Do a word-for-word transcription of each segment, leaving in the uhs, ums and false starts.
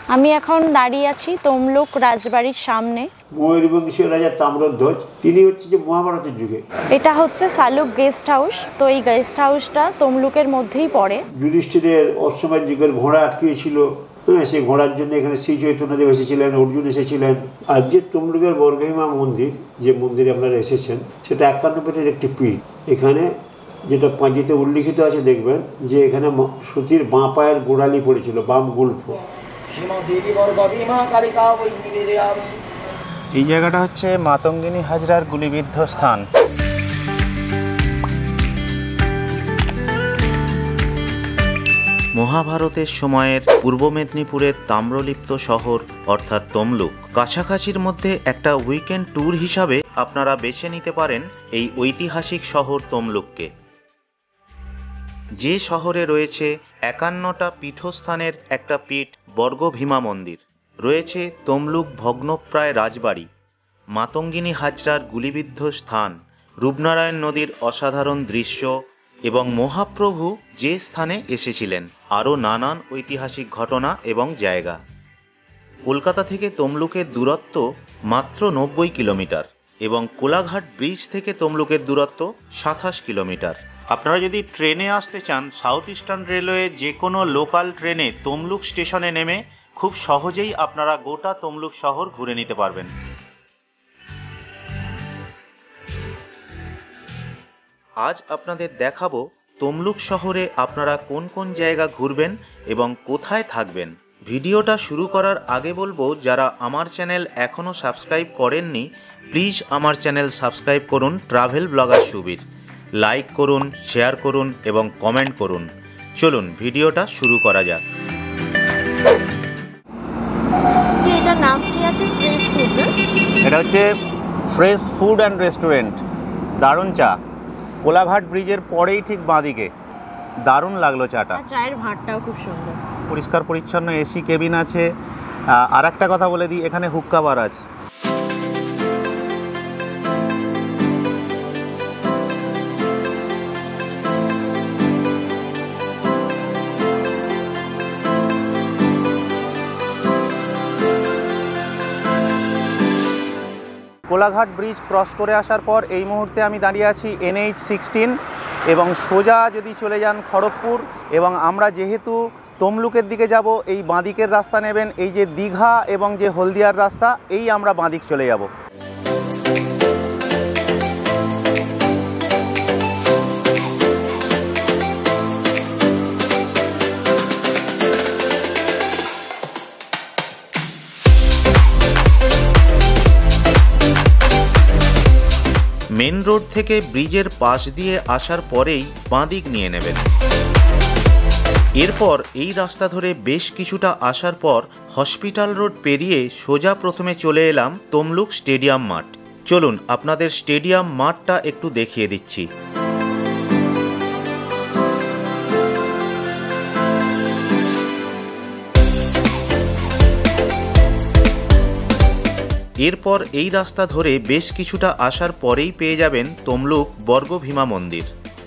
আমি এখন দাঁড়িয়ে আছি তমলুক রাজবাড়ির সামনে। ময়ূরবংশীয় রাজা তাম্রধ্বজ তিনি হচ্ছে যে মহাভারতের যুগে। এটা হচ্ছে শালুক গেস্ট হাউস। তো এই গেস্ট হাউসটা তমলুকের মধ্যেই পড়ে। যুধিষ্ঠিরের অশ্বমেধ যুগের ঘোড়া আটকিয়েছিল, হ্যাঁ, সেই ঘোড়ার জন্য এখানে শ্রী চৈতন্যদেব এসেছিলেন, অর্জুন এসেছিলেন। আর যে তমলুকের বর্গভীমা মন্দির, যে মন্দিরে আপনারা এসেছেন, সেটা একান্ন ফিটের একটি পীঠ। এখানে যেটা পাঁজিতে উল্লিখিত আছে দেখবেন যে এখানে সতীর বাঁ পায়ের গোড়ালি পড়েছিল, বাম গুল্ফ। এই জায়গাটা হচ্ছে মাতঙ্গিনী হাজরার গুলিবিদ্ধ স্থান। মহাভারতের সময়ের পূর্ব মেদিনীপুরের তাম্রলিপ্ত শহর অর্থাৎ তমলুক কাছাকাছির মধ্যে একটা উইকেন্ড ট্যুর হিসাবে আপনারা বেছে নিতে পারেন এই ঐতিহাসিক শহর তমলুককে। যে শহরে রয়েছে একান্নটা পীঠস্থানের একটা পীঠ বর্গভীমা মন্দির, রয়েছে তমলুক ভগ্নপ্রায় রাজবাড়ি, মাতঙ্গিনী হাজরার গুলিবিদ্ধ স্থান, রূপনারায়ণ নদীর অসাধারণ দৃশ্য এবং মহাপ্রভু যে স্থানে এসেছিলেন, আরও নানান ঐতিহাসিক ঘটনা এবং জায়গা। কলকাতা থেকে তমলুকের দূরত্ব মাত্র নব্বই কিলোমিটার এবং কোলাঘাট ব্রিজ থেকে তমলুকের দূরত্ব সাতাশ কিলোমিটার। আপনারা যদি ট্রেনে আসতে চান, সাউথ ইস্টার্ন রেলওয়ে যে কোনো লোকাল ট্রেনে তমলুক স্টেশনে নেমে খুব সহজেই আপনারা গোটা তমলুক শহর ঘুরে নিতে পারবেন। আজ আপনাদের দেখাবো তমলুক শহরে আপনারা কোন কোন জায়গা ঘুরবেন এবং কোথায় থাকবেন। ভিডিওটা শুরু করার আগে বলবো, যারা আমার চ্যানেল এখনও সাবস্ক্রাইব করেননি, প্লিজ আমার চ্যানেল সাবস্ক্রাইব করুন ট্রাভেল ব্লগার সুবীর। লাইক করুন, শেয়ার করুন এবং কমেন্ট করুন। চলুন ভিডিওটা শুরু করা যাক। এটার নাম কি আছে? Fresh food. এটা হচ্ছে ফ্রেশ ফুড অ্যান্ড রেস্টুরেন্ট। দারুণ চা, কোলাঘাট ব্রিজের পরেই ঠিক বাঁদিকে। দারুণ লাগলো চাটা। চায়ের ভাতটাও খুব সুন্দর, পরিষ্কার পরিচ্ছন্ন, এসি কেবিন আছে। আর একটা কথা বলে দিই, এখানে হুক্কা বার আছে। কোলাঘাট ব্রিজ ক্রস করে আসার পর এই মুহূর্তে আমি দাঁড়িয়ে আছি এনএইচ সিক্সটিন এবং সোজা যদি চলে যান খড়গপুর, এবং আমরা যেহেতু তমলুকের দিকে যাব, এই বাঁদিকের রাস্তা নেবেন। এই যে দীঘা এবং যে হলদিয়ার রাস্তা, এই আমরা বাঁদিক চলে যাব। মেন রোড থেকে ব্রিজের পাশ দিয়ে আসার পরেই বাঁদিক নিয়ে নেবেন। এরপর এই রাস্তা ধরে বেশ কিছুটা আসার পর হসপিটাল রোড পেরিয়ে সোজা প্রথমে চলে এলাম তমলুক স্টেডিয়াম মাঠ। চলুন আপনাদের স্টেডিয়াম মাঠটা একটু দেখিয়ে দিচ্ছি। এরপর এই রাস্তা ধরে বেশ কিছুটা আসার পরেই পেয়ে যাবেন তমলুক বর্গভীমা মন্দির।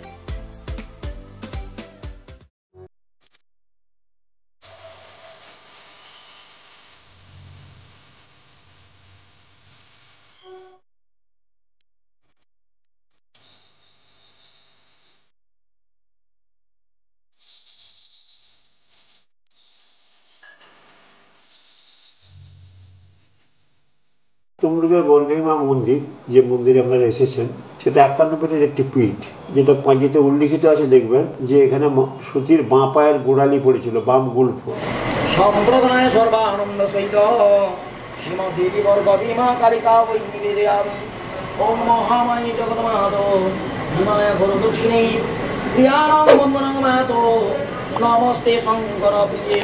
তমলুকের বর্গভীমা মন্দির, যে মন্দিরে আপনারা এসেছেন, সেটা একান্ন ফিটের একটি পীঠ। যেটা পাঁজিতে উল্লিখিত আছে দেখবেন যে এখানে সতীর বাঁ পায়ের গোড়ালি পড়েছিল, বাম গুল্ফ। সম্প্রদায় সর্বানন্দ সহিত শ্রীমদেবী বর্গভীমা কালিকা বৈ নিবেদয়ামি। ওম মহামায়ী জগৎমাতো হিমায় গুরুদক্ষিণী প্রিয়ানং বন্দনং মাতো নমস্তে শঙ্কর প্রিয়ে।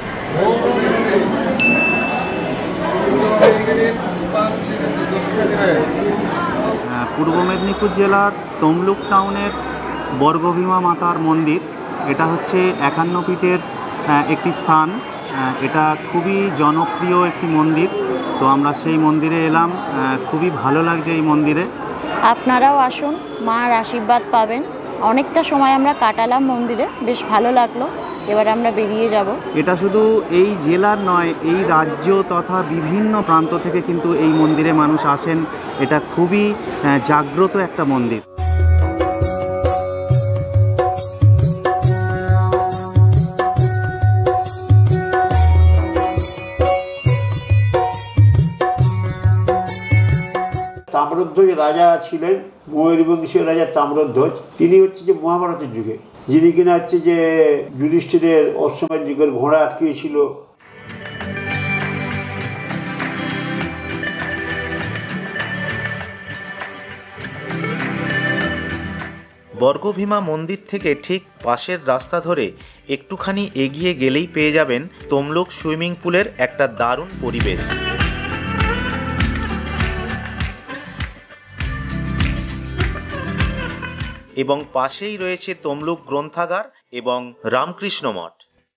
পূর্ব মেদিনীপুর জেলার তমলুক টাউনের বর্গভীমা মাতার মন্দির। এটা হচ্ছে একান্ন ফিটের একটি স্থান। এটা খুবই জনপ্রিয় একটি মন্দির। তো আমরা সেই মন্দিরে এলাম, খুবই ভালো লাগছে এই মন্দিরে। আপনারাও আসুন, মার আশীর্বাদ পাবেন। অনেকটা সময় আমরা কাটালাম মন্দিরে, বেশ ভালো লাগলো। এবার আমরা বেরিয়ে যাব। এটা শুধু এই জেলার নয়, এই রাজ্য তথা বিভিন্ন প্রান্ত থেকে কিন্তু এই মন্দিরে মানুষ আসেন। এটা খুবই জাগ্রত একটা মন্দির। তাম্রধ্বজ রাজা ছিলেন, ময়ূরবংশীয় রাজা তাম্রধ্বজ। তিনি হচ্ছে যে মহাভারতের যুগে, যিনি কিনা হচ্ছে যে যুধিষ্ঠিরের অশ্বমেধ যুগের ঘোড়া আটকিয়েছিল। বর্গভীমা মন্দির থেকে ঠিক পাশের রাস্তা ধরে একটুখানি এগিয়ে গেলেই পেয়ে যাবেন তমলুক সুইমিং পুলের একটা দারুণ পরিবেশ। এবং পাশেই রয়েছে তমলুক গ্রন্থাগার এবং রামকৃষ্ণ মঠ।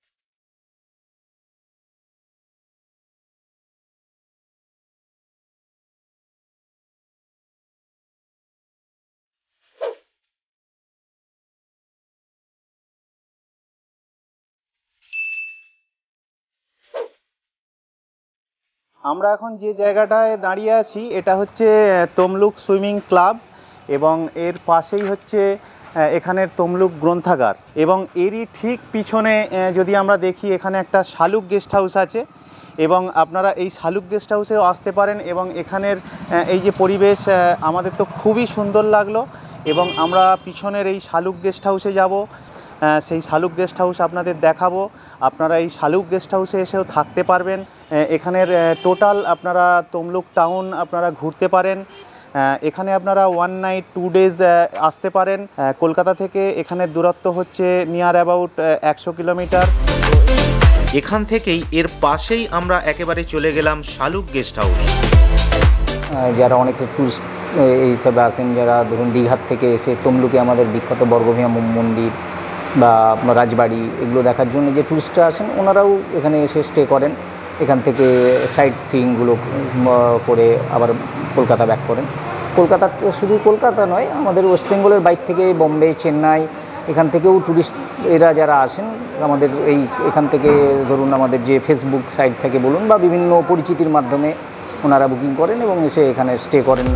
আমরা এখন যে জায়গাটায় দাঁড়িয়ে আছি এটা হচ্ছে তমলুক সুইমিং ক্লাব এবং এর পাশেই হচ্ছে এখানের তমলুক গ্রন্থাগার এবং এরই ঠিক পিছনে যদি আমরা দেখি এখানে একটা শালুক গেস্ট হাউস আছে এবং আপনারা এই শালুক গেস্ট হাউসেও আসতে পারেন এবং এখানের এই যে পরিবেশ আমাদের তো খুবই সুন্দর লাগলো এবং আমরা পিছনের এই শালুক গেস্ট হাউসে যাব, সেই শালুক গেস্ট হাউস আপনাদের দেখাবো। আপনারা এই শালুক গেস্ট হাউসে এসেও থাকতে পারবেন। এখানের টোটাল আপনারা তমলুক টাউন আপনারা ঘুরতে পারেন। এখানে আপনারা ওয়ান নাইট টু ডেজ আসতে পারেন। কলকাতা থেকে এখানের দূরত্ব হচ্ছে নিয়ার অ্যাবাউট একশো কিলোমিটার। এখান থেকেই এর পাশেই আমরা একেবারে চলে গেলাম শালুক গেস্ট হাউস। যারা অনেক টুরিস্ট এই হিসাবে আসেন, যারা ধরুন দীঘার থেকে এসে তমলুকে আমাদের বিখ্যাত বর্গভীমা মন্দির বা রাজবাড়ি এগুলো দেখার জন্য যে টুরিস্টরা আসেন, ওনারাও এখানে এসে স্টে করেন। এখান থেকে সাইট সিইংগুলো করে আবার কলকাতা ব্যাক করেন। কলকাতা শুধু কলকাতা নয়, আমাদের ওয়েস্ট বেঙ্গলের বাইরে থেকে বোম্বে, চেন্নাই এখান থেকেও টুরিস্ট এরা যারা আসেন আমাদের এই এখান থেকে ধরুন আমাদের যে ফেসবুক সাইট থেকে বলুন বা বিভিন্ন পরিচিতির মাধ্যমে ওনারা বুকিং করেন এবং এসে এখানে স্টে করেন।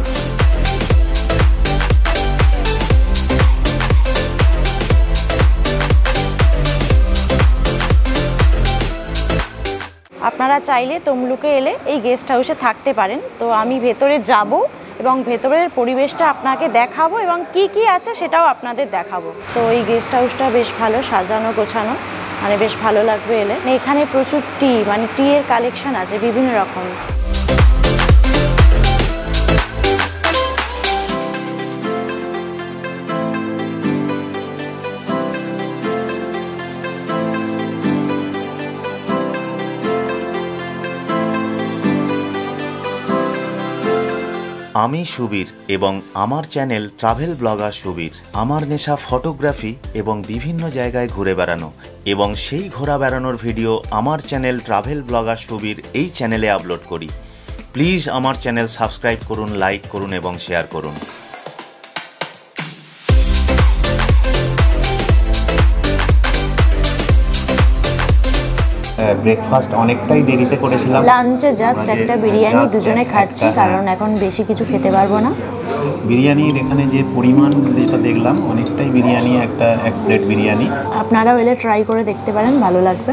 আপনারা চাইলে তমলুকে এলে এই গেস্ট হাউসে থাকতে পারেন। তো আমি ভেতরে যাব এবং ভেতরের পরিবেশটা আপনাকে দেখাবো এবং কি কি আছে সেটাও আপনাদের দেখাবো। তো এই গেস্ট হাউসটা বেশ ভালো সাজানো গোছানো, মানে বেশ ভালো লাগবে এলে। এখানে প্রচুর টি মানে টি এর কালেকশন আছে বিভিন্ন রকম। আমি সুবীর এবং আমার চ্যানেল ট্রাভেল ব্লগার সুবীর। আমার নেশা ফটোগ্রাফি এবং বিভিন্ন জায়গায় ঘুরে বেড়ানো এবং সেই ঘোরা বেড়ানোর ভিডিও আমার চ্যানেল ট্রাভেল ব্লগার সুবীর এই চ্যানেলে আপলোড করি। প্লিজ আমার চ্যানেল সাবস্ক্রাইব করুন, লাইক করুন এবং শেয়ার করুন। ব্রেকফাস্ট অনেকটাই দেরিতে করেছিলাম। লাঞ্চে জাস্ট একটা বিরিয়ানি দুজনে খাচ্ছি, কারণ এখন বেশি কিছু খেতে পারবো না। বিরিয়ানির এখানে যে পরিমাণ যেটা দেখলাম অনেকটাই বিরিয়ানি, একটা এক প্লেট বিরিয়ানি। আপনারাও এলে ট্রাই করে দেখতে পারেন, ভালো লাগবে।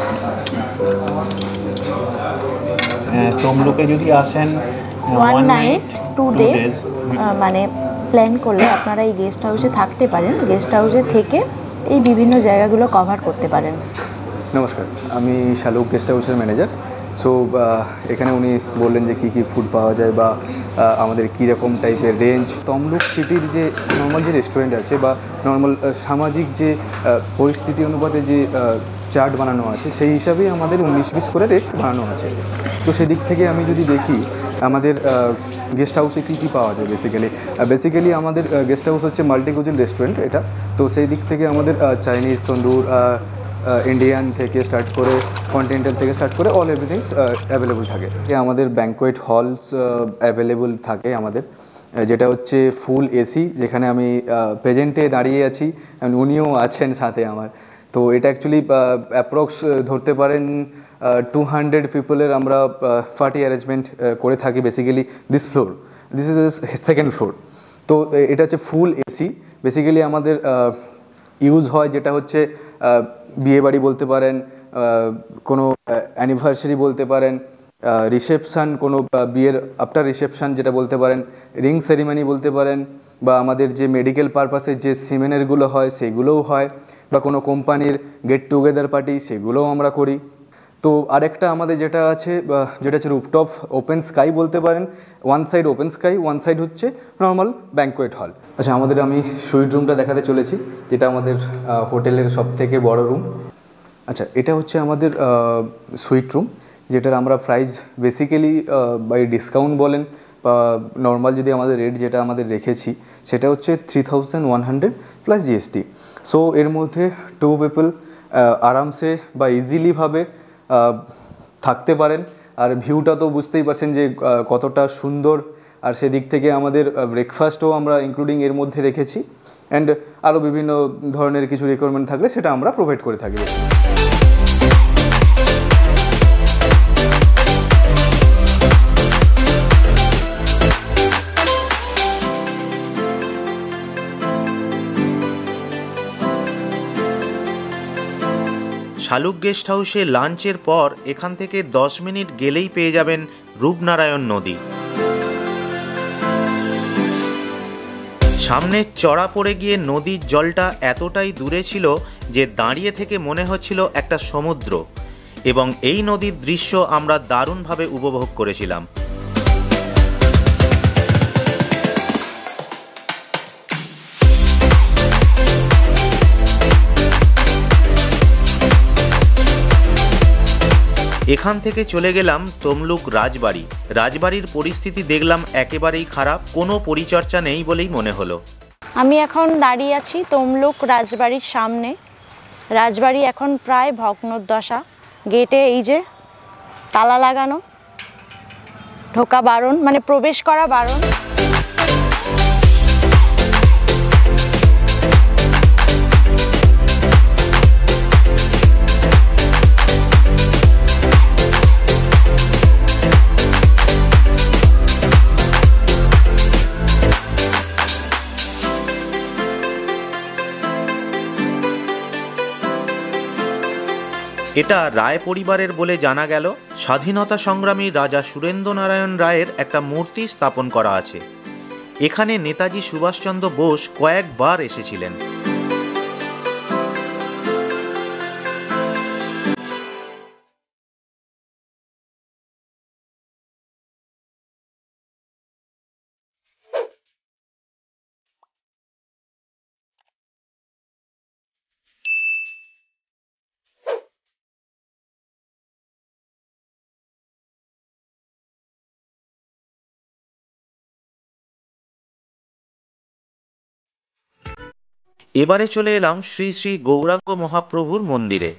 তমলুকে যদি আসেন ওয়ান নাইট টু ডেজ মানে প্ল্যান করলে আপনারা এই গেস্ট হাউসে থাকতে পারেন। গেস্ট হাউসে থেকে এই বিভিন্ন জায়গাগুলো কভার করতে পারেন। নমস্কার, আমি শালুক গেস্ট হাউসের ম্যানেজার। সো এখানে উনি বললেন যে কী কী ফুড পাওয়া যায় বা আমাদের কীরকম টাইপের রেঞ্জ। তমলুক সিটির যে নর্মাল যে রেস্টুরেন্ট আছে বা নর্মাল সামাজিক যে পরিস্থিতি অনুপাতে যে চার্ট বানানো আছে সেই হিসাবেই আমাদের উনিশ বিশ করে রেট বানানো আছে। তো সেদিক থেকে আমি যদি দেখি আমাদের গেস্ট হাউসে কী কী পাওয়া যায়, বেসিক্যালি বেসিক্যালি আমাদের গেস্ট হাউস হচ্ছে মাল্টি কুজিন রেস্টুরেন্ট এটা। তো সেই দিক থেকে আমাদের চাইনিজ, তন্দুর, ইন্ডিয়ান থেকে স্টার্ট করে কন্টিনেন্টাল থেকে স্টার্ট করে অল এভরিথিংস অ্যাভেলেবল থাকে। আমাদের ব্যাঙ্কোয়েট হলস অ্যাভেলেবল থাকে আমাদের, যেটা হচ্ছে ফুল এসি, যেখানে আমি প্রেজেন্টে দাঁড়িয়ে আছি, উনিও আছেন সাথে আমার। তো এটা অ্যাকচুয়ালি অ্যাপ্রক্স ধরতে পারেন টু হান্ড্রেড পিপলের আমরা পার্টি অ্যারেঞ্জমেন্ট করে থাকি basically this floor, this is second floor. তো এটা হচ্ছে ফুল এসি, বেসিক্যালি আমাদের ইউজ হয় যেটা হচ্ছে বিয়েবাড়ি বলতে পারেন, কোনো অ্যানিভার্সারি বলতে পারেন, রিসেপশান, কোনো বিয়ের আফটার রিসেপশান যেটা বলতে পারেন, রিং সেরিমনি বলতে পারেন, বা আমাদের যে মেডিকেল পারপাসে যে সেমিনারগুলো হয় সেগুলোও হয়, বা কোনো কোম্পানির গেট টুগেদার পার্টি সেগুলোও আমরা করি। তো আরেকটা আমাদের যেটা আছে যেটা হচ্ছে রুফটপ ওপেন স্কাই বলতে পারেন, one side open sky, one side হচ্ছে নর্মাল ব্যাঙ্কোয়েট হল। আচ্ছা, আমাদের আমি সুইট রুমটা দেখাতে চলেছি, যেটা আমাদের হোটেলের সব থেকে বড় রুম। আচ্ছা, এটা হচ্ছে আমাদের সুইট রুম, যেটার আমরা প্রাইস বেসিক্যালি বাই ডিসকাউন্ট বলেন বা নর্মাল যদি আমাদের রেট যেটা আমাদের রেখেছি সেটা হচ্ছে three thousand one hundred plus GST. So এর মধ্যে টু পিপল আরামসে বা ইজিলিভাবে থাকতে পারেন। আর ভিউটা তো বুঝতেই পারছেন যে কতটা সুন্দর, আর সেদিক থেকে আমাদের ব্রেকফাস্টও আমরা ইনক্লুডিং এর মধ্যে রেখেছি, অ্যান্ড আরও বিভিন্ন ধরনের কিছু রিকোয়ারমেন্ট থাকলে সেটা আমরা প্রোভাইড করে থাকি। শালুক গেস্ট হাউসে লাঞ্চের পর এখান থেকে দশ মিনিট গেলেই পেয়ে যাবেন রূপনারায়ণ নদী। সামনে চড়া পড়ে গিয়ে নদীর জলটা এতটাই দূরে ছিল যে দাঁড়িয়ে থেকে মনে হচ্ছিল একটা সমুদ্র, এবং এই নদীর দৃশ্য আমরা দারুণভাবে উপভোগ করেছিলাম। এখান থেকে চলে গেলাম তমলুক রাজবাড়ি। রাজবাড়ির পরিস্থিতি দেখলাম একেবারেই খারাপ, কোনো পরিচর্যা নেই বলেই মনে হলো। আমি এখন দাঁড়িয়ে আছি তমলুক রাজবাড়ির সামনে। রাজবাড়ি এখন প্রায় ভগ্নদশা, গেটে এই যে তালা লাগানো, ঢোকা বারণ, মানে প্রবেশ করা বারণ। এটা রায় পরিবারের বলে জানা গেল। স্বাধীনতা সংগ্রামী রাজা সুরেন্দ্রনারায়ণ রায়ের একটা মূর্তি স্থাপন করা আছে। এখানে নেতাজি সুভাষচন্দ্র বোস কয়েকবার এসেছিলেন। এবারে চলে এলাম শ্রী শ্রী গৌরাঙ্গ মহাপ্রভুর মন্দিরে।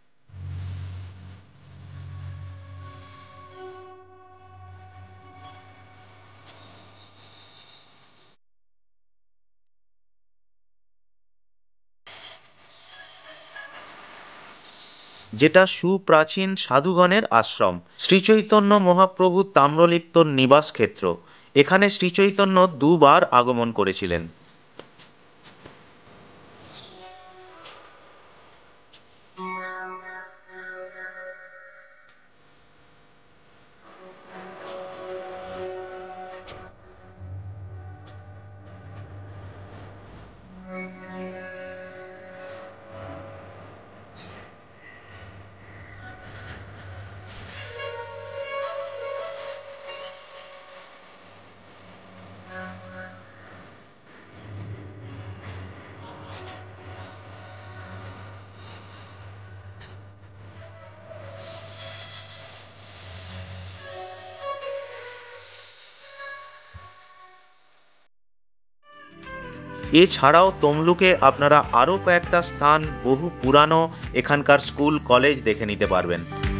যেটা সুপ্রাচীন সাধুগণের আশ্রম। শ্রীচৈতন্য মহাপ্রভু তাম্রলিপ্ত নিবাস ক্ষেত্র। এখানে শ্রীচৈতন্য দুবার আগমন করেছিলেন। এছাড়াও তমলুকে আপনারা আরও কয়েকটা স্থান, বহু পুরানো এখানকার স্কুল কলেজ দেখে নিতে পারবেন।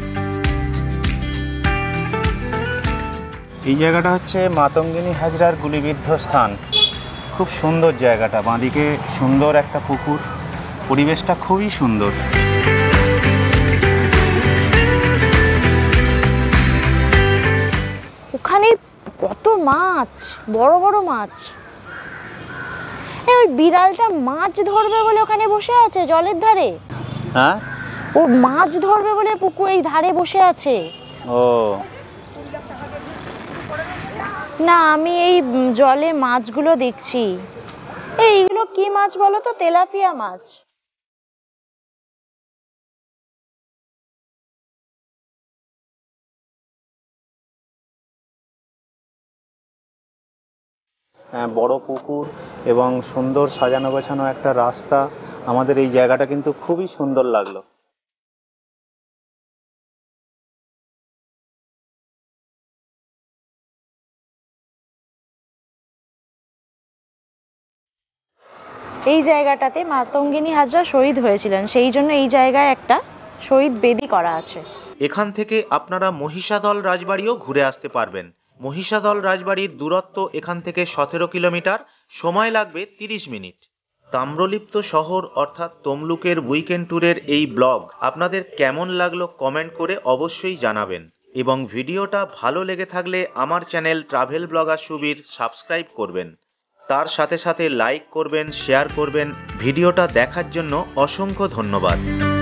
এই জায়গাটা হচ্ছে মাতঙ্গিনী হাজরার গুলিবিদ্ধ স্থান। খুব সুন্দর জায়গাটা, বাঁদিকে সুন্দর একটা পুকুর, পরিবেশটা খুবই সুন্দর। ওখানে কত মাছ, বড় বড় মাছ। ওই বিড়ালটা মাছ ধরবে বলে ওখানে বসে আছে জলের ধারে। হ্যাঁ, ও মাছ ধরবে বলে পুকুর এই ধারে বসে আছে। ও না, আমি এই জলে মাছগুলো দেখছি। এইগুলো কি মাছ বলো তো? তেলাপিয়া মাছ। বড় পুকুর এবং সুন্দর সাজানো গোছানো একটা রাস্তা, আমাদের এই জায়গাটা কিন্তু খুবই সুন্দর লাগলো। এই জায়গাটাতে মাতঙ্গিনী হাজরা শহীদ হয়েছিলেন, সেই জন্য এই জায়গায় একটা শহীদ বেদি করা আছে। এখান থেকে আপনারা মহিষাদল রাজবাড়িও ঘুরে আসতে পারবেন। মহিষাদল রাজবাড়ির দূরত্ব এখান থেকে সতেরো কিলোমিটার, সময় লাগবে তিরিশ মিনিট। তাম্রলিপ্ত শহর অর্থাৎ তমলুকের উইকেন্ড ট্যুরের এই ব্লগ আপনাদের কেমন লাগলো কমেন্ট করে অবশ্যই জানাবেন, এবং ভিডিওটা ভালো লেগে থাকলে আমার channel travel blogger Subir subscribe করবেন। তার সাথে সাথে লাইক করবেন, শেয়ার করবেন। ভিডিওটা দেখার জন্য অসংখ্য ধন্যবাদ।